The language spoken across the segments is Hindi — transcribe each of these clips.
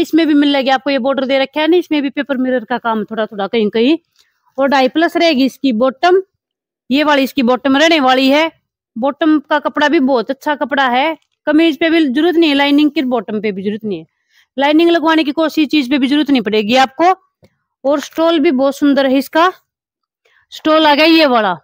इसमें भी मिल जाएगी आपको, ये बॉर्डर दे रखा है ना, इसमें भी पेपर मिरर का काम थोड़ा थोड़ा कहीं कहीं। और 2.5+ रहेगी इसकी बॉटम, ये वाली इसकी बॉटम रहने वाली है। बॉटम का कपड़ा भी बहुत अच्छा कपड़ा है, कमीज पे भी जरूरत नहीं है लाइनिंग की, बॉटम पे भी जरूरत नहीं है लाइनिंग लगवाने की, कोई चीज पे भी जरूरत नहीं पड़ेगी आपको। और स्टोल भी बहुत सुंदर है इसका, स्टोल आ गया ये वाला।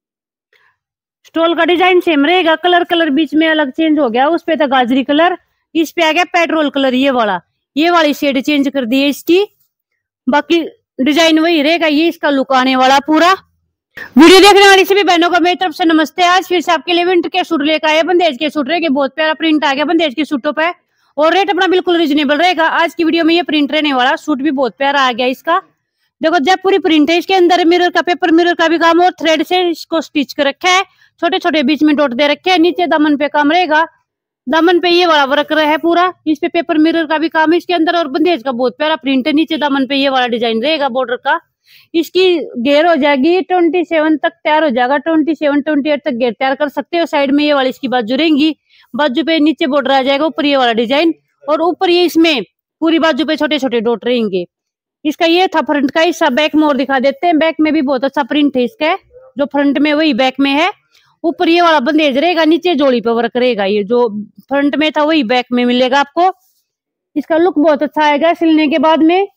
स्टोल का डिजाइन सेम रहेगा, कलर बीच में अलग चेंज हो गया, उस पे था गाजरी कलर, इस पे आ गया पेट्रोल कलर, ये वाली शेड चेंज कर दी है इसकी, बाकी डिजाइन वही रहेगा। ये इसका लुक आने वाला पूरा। वीडियो देखने वाली सभी बहनों को मेरी तरफ से नमस्ते। आज फिर से आपके लिए विंटर के सूट लेकर आए, बंदेज के सूट रहेंगे, बहुत प्यारा प्रिंट आ गया बंदेज के सूटों पे, और रेट अपना बिल्कुल रिजनेबल रहेगा। आज की वीडियो में ये प्रिंट रहने वाला, सूट भी बहुत प्यारा आ गया इसका। देखो जयपुरी प्रिंट है, इसके अंदर मिरर का, पेपर मिरर का भी काम और थ्रेड से इसको स्टिच कर रखा है, छोटे छोटे बीच में डॉट दे रखे हैं। नीचे दामन पे काम रहेगा, दामन पे ये वाला वर्क है पूरा, इस पे पेपर मिरर का भी काम है इसके अंदर, और बंदेज का बहुत प्यारा प्रिंट है। नीचे दामन पे ये वाला डिजाइन रहेगा बॉर्डर का। इसकी घेर हो जाएगी 27 तक तैयार हो जाएगा, 27-28 तक घेर तैयार कर सकते हो। साइड में ये वाली इसकी बाजू रहेंगी, बाजू पे नीचे बॉर्डर आ जाएगा, ऊपर ये वाला डिजाइन, और ऊपर ये इसमें पूरी बाजू पे छोटे छोटे डॉट रहेंगे। इसका ये था फ्रंट का हिस्सा। बैक में और दिखा देते हैं, बैक में भी बहुत अच्छा प्रिंट है इसका, जो फ्रंट में वही बैक में है। ऊपर ये वाला बंदेज रहेगा, नीचे जोड़ी पे वर्क रहेगा, ये जो फ्रंट में था वही बैक में मिलेगा आपको। इसका लुक बहुत अच्छा आएगा सिलने के बाद में।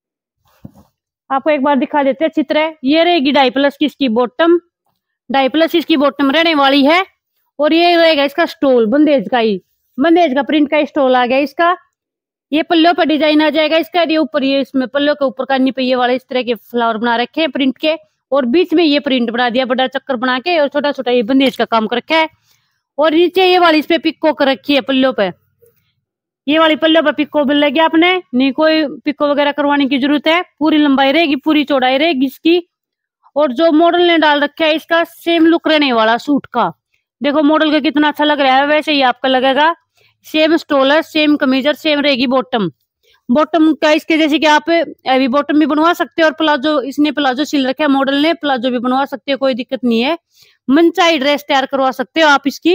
आपको एक बार दिखा देते हैं चित्र है, ये रहेगी 2.5+ की इसकी बॉटम, 2.5+ इसकी बॉटम रहने वाली है। और ये रहेगा इसका स्टोल, बंदेज का ही, बंदेज का प्रिंट का स्टोल आ गया इसका। ये पल्लों पर डिजाइन आ जाएगा इसका, ये ऊपर ये इसमें पल्लों के ऊपर कानी पे ये वाले इस तरह के फ्लावर बना रखे हैं प्रिंट के, और बीच में ये प्रिंट बना दिया बड़ा चक्कर बना के, और छोटा छोटा ये बंदेज का काम कर रखा है। और नीचे ये वाली इस पे पिको कर रखी है पल्लों पे, ये वाली पल्लों पे पिको मिल लगी आपने, नहीं कोई पिको वगैरह करवाने की जरूरत है। पूरी लंबाई रहेगी, पूरी चौड़ाई रहेगी इसकी। और जो मॉडल ने डाल रखा है इसका सेम लुक रहने वाला सूट का। देखो मॉडल का कितना अच्छा लग रहा है, वैसे ही आपका लगेगा। सेम स्टोलर, सेम कमीजर, सेम रहेगी बॉटम। बॉटम का इसके जैसे कि आप हैवी बॉटम भी बनवा सकते हो, और प्लाजो, इसने प्लाजो सिल रखा है मॉडल ने, प्लाजो भी बनवा सकते हो, कोई दिक्कत नहीं है। मनचाही ड्रेस तैयार करवा सकते हो आप इसकी।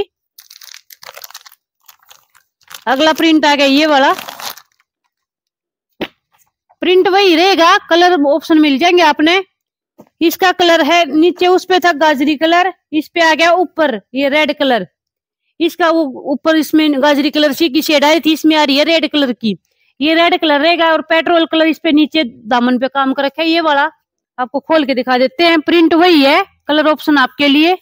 अगला प्रिंट आ गया ये वाला, प्रिंट वही रहेगा, कलर ऑप्शन मिल जाएंगे आपने। इसका कलर है, नीचे उस पे था गाजरी कलर, इस पे आ गया ऊपर ये रेड कलर। इसका वो ऊपर इसमें गाजरी कलर सी की शेड आई थी, इसमें आ रही है रेड कलर की, ये रेड कलर रहेगा। और पेट्रोल कलर इस पे नीचे दामन पे काम कर रखा है ये वाला। आपको खोल के दिखा देते हैं, प्रिंट वही है, कलर ऑप्शन आपके लिए।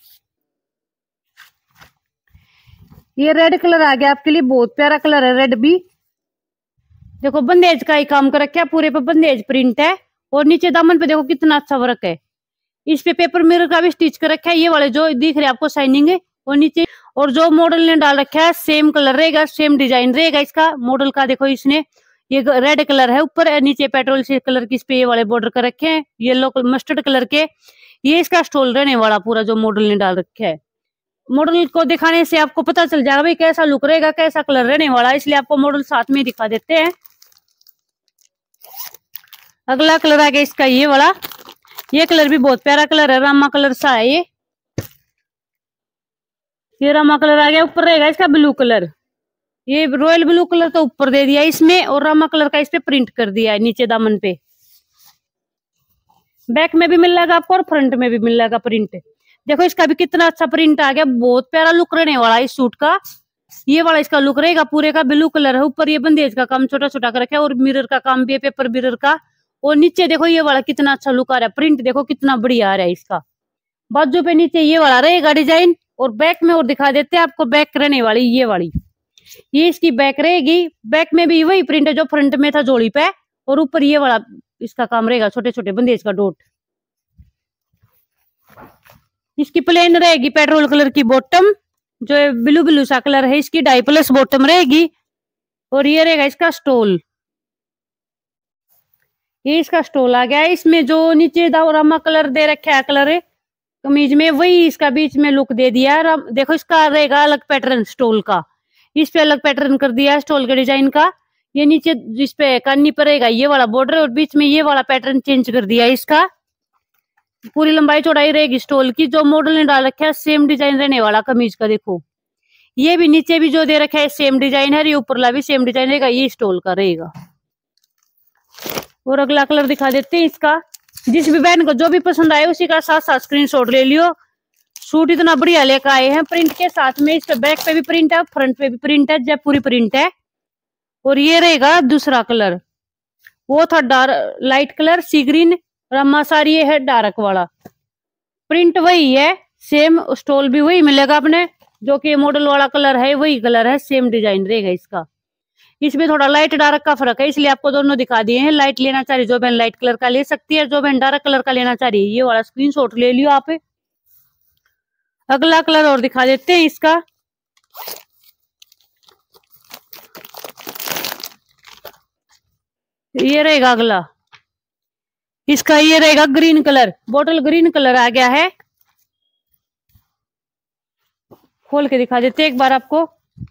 ये रेड कलर आ गया आपके लिए, बहुत प्यारा कलर है रेड भी। देखो बंदेज का ही काम कर रखा है, पूरे पे बंदेज प्रिंट है। और नीचे दामन पे देखो कितना अच्छा वर्क है, इस पे पेपर मिरर का भी स्टिच कर रखा है, ये वाले जो दिख रहे हैं आपको शाइनिंग है। और नीचे और जो मॉडल ने डाल रखा है सेम कलर रहेगा, सेम डिजाइन रहेगा इसका मॉडल का। देखो इसने ये रेड कलर है ऊपर, नीचे पेट्रोल से कलर की इस पे ये वाले बॉर्डर कर रखे हैं, येलो मस्टर्ड कलर के। ये इसका स्टोल रहने वाला पूरा, जो मॉडल ने डाल रखा है। मॉडल को दिखाने से आपको पता चल जाएगा भाई कैसा लुक रहेगा, कैसा कलर रहने वाला, इसलिए आपको मॉडल साथ में दिखा देते हैं। अगला कलर आ गया इसका ये वाला, ये कलर भी बहुत प्यारा कलर है, रामा कलर सा है ये रामा कलर आ गया। ऊपर रहेगा इसका ब्लू कलर, ये रॉयल ब्लू कलर तो ऊपर दे दिया इसमें, और रामा कलर का इस पे प्रिंट कर दिया है नीचे दामन पे। बैक में भी मिल जाएगा आपको और फ्रंट में भी मिल जाएगा प्रिंट। देखो इसका भी कितना अच्छा प्रिंट आ गया, बहुत प्यारा लुक रहने वाला इस सूट का। ये वाला इसका लुक रहेगा, पूरे का ब्लू कलर है, ऊपर ये बंदेज का काम छोटा छोटा कर रखा है, और मिरर का काम भी है, पेपर मिरर का। और नीचे देखो ये वाला कितना अच्छा लुक आ रहा है, प्रिंट देखो कितना बढ़िया आ रहा है इसका। बाजू पे नीचे ये वाला रहेगा डिजाइन। और बैक में और दिखा देते हैं आपको, बैक रहने वाली ये वाली, ये इसकी बैक रहेगी। बैक में भी वही प्रिंट है जो फ्रंट में था जोड़ी पे, और ऊपर ये वाला इसका काम रहेगा, छोटे छोटे बंदेज का डॉट। इसकी प्लेन रहेगी पेट्रोल कलर की बॉटम, जो ब्लू ब्लू सा कलर है, इसकी 2.5+ बॉटम रहेगी। और ये रहेगा इसका स्टोल, ये इसका स्टोल आ गया है। इसमें जो नीचे रामा कलर दे रखा है कलर कमीज में, वही इसका बीच में लुक दे दिया है। देखो इसका रहेगा अलग पैटर्न स्टोल का, इस पे अलग पैटर्न कर दिया है स्टोल के डिजाइन का। ये नीचे जिस पे कानी पर रहेगा ये वाला बॉर्डर, और बीच में ये वाला पैटर्न चेंज कर दिया है इसका। पूरी लंबाई चौड़ाई रहेगी स्टोल की, जो मॉडल ने डाल रखा है सेम डिजाइन रहने वाला कमीज का। देखो ये भी नीचे भी जो दे रखा है सेम डिजाइन है, ये ऊपरला भी सेम डिजाइन रहेगा, ये स्टोल का रहेगा। और अगला कलर दिखा देते हैं इसका। जिस भी बहन को जो भी पसंद आए उसी का साथ साथ स्क्रीनशॉट ले लियो। सूट इतना बढ़िया लेकर आए हैं प्रिंट के साथ में। इसके बैक पे भी प्रिंट है, फ्रंट पे भी प्रिंट है, जयपुरी प्रिंट है। और ये रहेगा दूसरा कलर, वो था dark light colour sea green. Rama सारी ये है डार्क वाला। प्रिंट वही है, सेम स्टोल भी वही मिलेगा अपने, जो कि मॉडल वाला कलर है वही कलर है, सेम डिजाइन रहेगा इसका। इसमें थोड़ा लाइट डार्क का फर्क है, इसलिए आपको दोनों दिखा दिए हैं। लाइट लेना चाह रही जो बहन लाइट कलर का ले सकती है, जो बहन डार्क कलर का लेना चाह रही है ये वाला स्क्रीनशॉट ले लियो आप। अगला कलर और दिखा देते हैं इसका। ये रहेगा अगला, इसका ये रहेगा green colour, bottle green colour आ गया है। खोल के दिखा देते हैं एक बार आपको।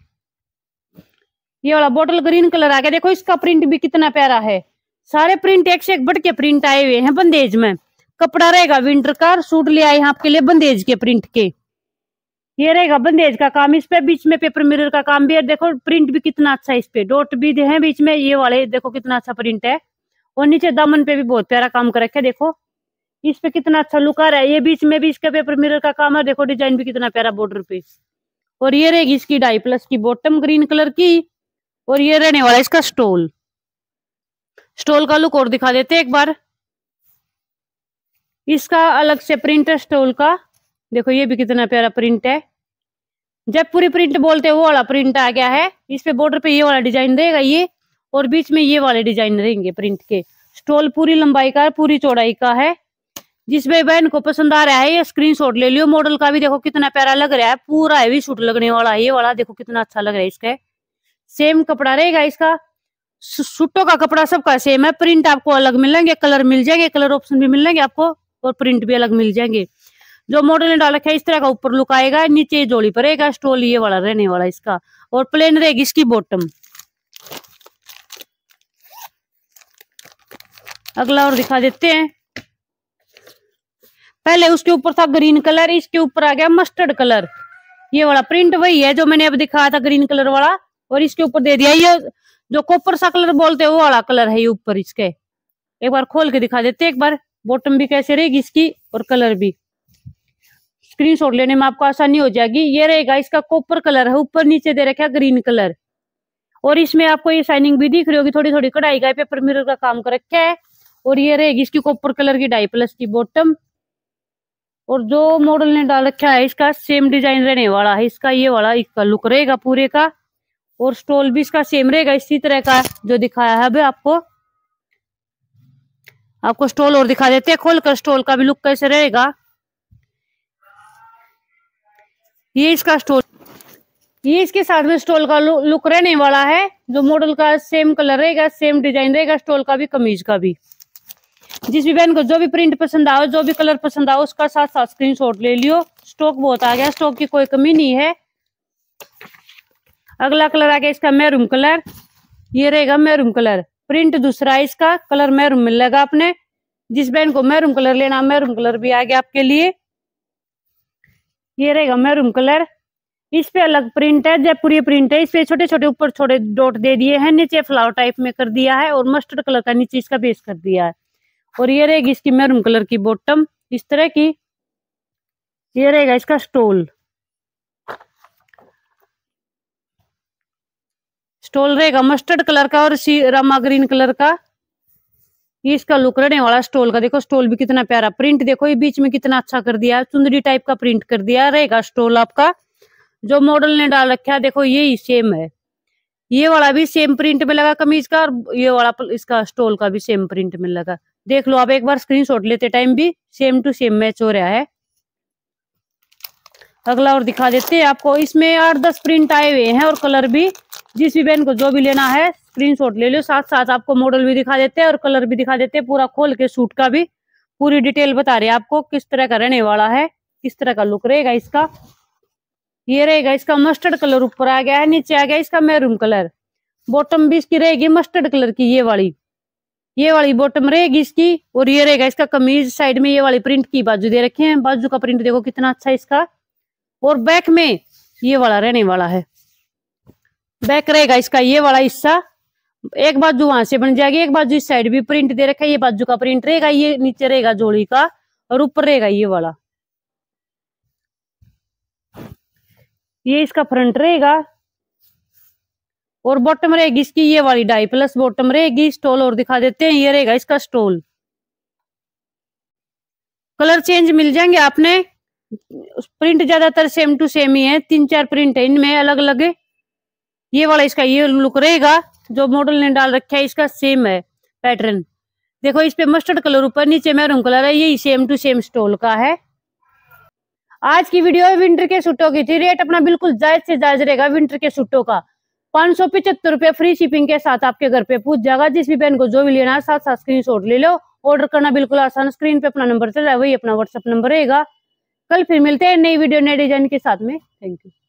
ये वाला बॉटल ग्रीन कलर आ गया। देखो इसका प्रिंट भी कितना प्यारा है। सारे प्रिंट एक से एक बढ़ के प्रिंट आए हुए हैं बंदेज में। कपड़ा रहेगा विंटर का। सूट ले आए हैं आपके लिए बंदेज के प्रिंट के। ये रहेगा बंदेज का काम। इस पे बीच में पेपर मिरर का काम भी है। देखो प्रिंट भी कितना अच्छा है, इस पे डॉट भी है बीच में। ये वाले देखो कितना अच्छा प्रिंट है। और नीचे दामन पे भी बहुत प्यारा काम कर रखा है। देखो इस पे कितना अच्छा लुक आ रहा है। ये बीच में भी इसका पेपर मिरर का काम है। देखो डिजाइन भी कितना प्यारा बॉर्डर पे। और ये रहेगी इसकी डाई प्लस की बॉटम ग्रीन कलर की। और ये रहने वाला इसका स्टोल। स्टोल का लुक और दिखा देते एक बार। इसका अलग से प्रिंट है स्टोल का। देखो ये भी कितना प्यारा प्रिंट है। जयपुरी प्रिंट बोलते हैं वो वाला प्रिंट आ गया है। इस पे बॉर्डर पे ये वाला डिजाइन रहेगा ये, और बीच में ये वाले डिजाइन रहेंगे प्रिंट के। स्टोल पूरी लंबाई का पूरी चौड़ाई का है। जिस भी बहन को पसंद आ रहा है ये स्क्रीनशॉट ले लियो। मॉडल का भी देखो कितना प्यारा लग रहा है, पूरा हैवी सूट लगने वाला है ये वाला। देखो कितना अच्छा लग रहा है इसका। सेम कपड़ा रहेगा इसका। सूटों का कपड़ा सबका सेम है। प्रिंट आपको अलग मिलेंगे, कलर मिल जाएंगे, कलर ऑप्शन भी मिलेंगे आपको, और प्रिंट भी अलग मिल जाएंगे। जो मॉडल ने डाल रखा है इस तरह का ऊपर लुक आएगा। नीचे जोड़ी पड़ेगा स्टोल ये वाला रहने वाला इसका। और प्लेन रहेगी इसकी बॉटम। अगला और दिखा देते हैं। पहले उसके ऊपर था ग्रीन कलर, इसके ऊपर आ गया मस्टर्ड कलर। ये वाला प्रिंट वही है जो मैंने अब दिखाया था ग्रीन कलर वाला, और इसके ऊपर दे दिया ये जो कॉपर सा कलर बोलते हैं वो वाला कलर है ये ऊपर इसके। एक बार खोल के दिखा देते एक बार। बॉटम भी कैसे रहेगी इसकी और कलर भी। स्क्रीनशॉट लेने में आपको आसानी हो जाएगी। ये रहेगा इसका कॉपर कलर है, ऊपर नीचे दे रखा है ग्रीन कलर। और इसमें आपको ये शाइनिंग भी दिख रही होगी, थोड़ी थोड़ी कढ़ाई का पेपर मिरर का काम कर रखा है। और ये रहेगी इसकी कॉपर कलर की डाई प्लस की बॉटम। और जो मॉडल ने डाल रखा है इसका सेम डिजाइन रहने वाला है इसका। ये वाला इसका लुक रहेगा पूरे का। और स्टोल भी इसका सेम रहेगा इसी तरह का जो दिखाया है अभी आपको स्टोल और दिखा देते हैं खोलकर स्टोल का भी लुक कैसे रहेगा। ये इसका स्टोल, ये इसके साथ में स्टोल का लुक रहने वाला है। जो मॉडल का सेम कलर रहेगा, सेम डिजाइन रहेगा स्टोल का भी, कमीज का भी। जिस भी बहन को जो भी प्रिंट पसंद आओ, जो भी कलर पसंद आओ, उसका साथ साथ स्क्रीनशॉट ले लियो। स्टॉक बहुत आ गया, स्टॉक की कोई कमी नहीं है। अगला कलर आ गया इसका मैरून कलर। ये रहेगा मैरून कलर। प्रिंट दूसरा है इसका, कलर मैरून मिलेगा अपने। जिस बहन को मैरून कलर लेना, मैरून कलर भी आ गया आपके लिए। ये रहेगा मैरून कलर। इस पे अलग प्रिंट है, जयपुरी प्रिंट है। इस पे छोटे छोटे ऊपर छोटे डॉट दे दिए हैं, नीचे फ्लावर टाइप में कर दिया है, और मस्टर्ड कलर का नीचे इसका बेस कर दिया है। और ये रहेगी इसकी मैरून कलर की बॉटम इस तरह की। ये रहेगा इसका स्टोल। स्टोल रहेगा मस्टर्ड कलर का और रामा ग्रीन कलर का। ये इसका लुक रहने वाला स्टोल का। देखो स्टोल भी कितना प्यारा प्रिंट, देखो ये बीच में कितना अच्छा कर दिया है, चुंदरी टाइप का प्रिंट कर दिया रहेगा स्टोल आपका। जो मॉडल ने डाल रखा है देखो यही सेम है। ये वाला भी सेम प्रिंट में लगा कमीज का, और ये वाला इसका स्टोल का भी सेम प्रिंट में लगा। देख लो आप एक बार स्क्रीनशॉट लेते टाइम भी सेम टू सेम मैच हो रहा है। अगला और दिखा देते हैं आपको। इसमें 8-10 प्रिंट आए हुए हैं और कलर भी। जिस भी बहन को जो भी लेना है स्क्रीनशॉट ले लो। साथ साथ आपको मॉडल भी दिखा देते हैं और कलर भी दिखा देते हैं। पूरा खोल के सूट का भी पूरी डिटेल बता रहे हैं आपको किस तरह का रहने वाला है, किस तरह का लुक रहेगा इसका। ये रहेगा इसका मस्टर्ड कलर, ऊपर आ गया है, नीचे आ गया इसका मैरून कलर। बॉटम भी इसकी रहेगी मस्टर्ड कलर की, ये वाली बॉटम रहेगी इसकी। और ये रहेगा इसका कमीज। साइड में ये वाली प्रिंट की बाजू दे रखे हैं। बाजू का प्रिंट देखो कितना अच्छा है इसका। और बैक में ये वाला रहने वाला है। बैक रहेगा इसका ये वाला हिस्सा। एक बाजू वहां से बन जाएगी, एक बाजू इस साइड भी प्रिंट दे रखा है। ये बाजू का प्रिंट रहेगा, ये नीचे रहेगा जोड़ी का और ऊपर रहेगा ये वाला। ये इसका फ्रंट रहेगा और बॉटम रहेगी इसकी ये वाली डाई प्लस बॉटम रहेगी। स्टोल और दिखा देते हैं, ये रहेगा इसका स्टोल। कलर चेंज मिल जाएंगे आपने, प्रिंट ज्यादातर सेम टू सेम ही है, 3-4 प्रिंट है इनमें अलग अलग। ये वाला इसका ये लुक रहेगा, जो मॉडल ने डाल रखा है इसका सेम है पैटर्न। देखो इस पे मस्टर्ड कलर ऊपर, नीचे मैरून कलर है, यही सेम टू सेम स्टोल का है। आज की वीडियो विंटर के सूटों की थी। रेट अपना बिल्कुल जायज से जायज रहेगा विंटर के सूटों का। 575 रुपए फ्री शिपिंग के साथ आपके घर पे पूछ जाएगा। जिस भी बहन को जो भी लेना है साथ साथ स्क्रीनशॉट ले लो। ऑर्डर करना बिल्कुल आसान, स्क्रीन पे अपना नंबर चल रहा है, वही अपना व्हाट्सएप नंबर रहेगा। कल फिर मिलते हैं नई वीडियो नए डिजाइन के साथ में। Thank you.